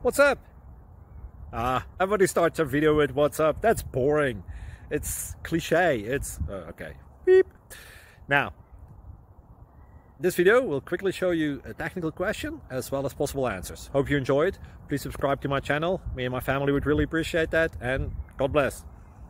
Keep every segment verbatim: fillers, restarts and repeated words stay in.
What's up? Ah, everybody starts a video with what's up. That's boring. It's cliche. It's uh, okay. Beep. Now, this video will quickly show you a technical question as well as possible answers. Hope you enjoyed. Please subscribe to my channel. Me and my family would really appreciate that, and God bless.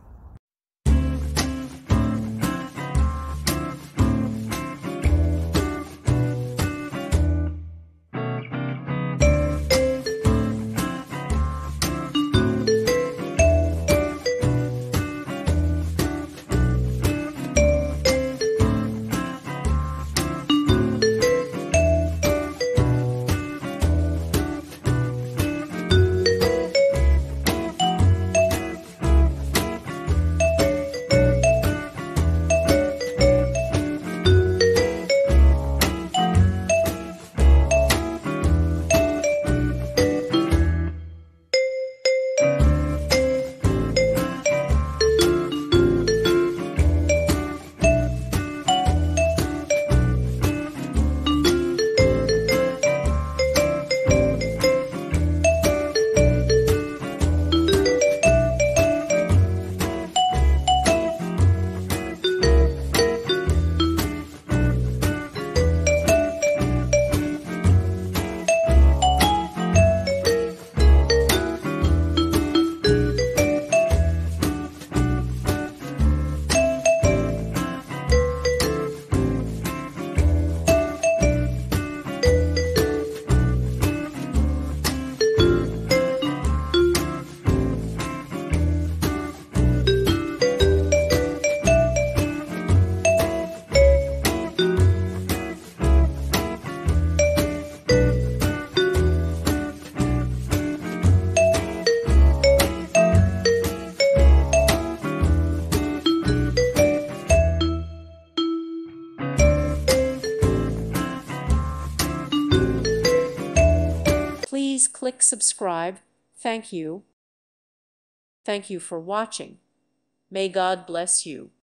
Please click subscribe. Thank you. Thank you for watching. May God bless you.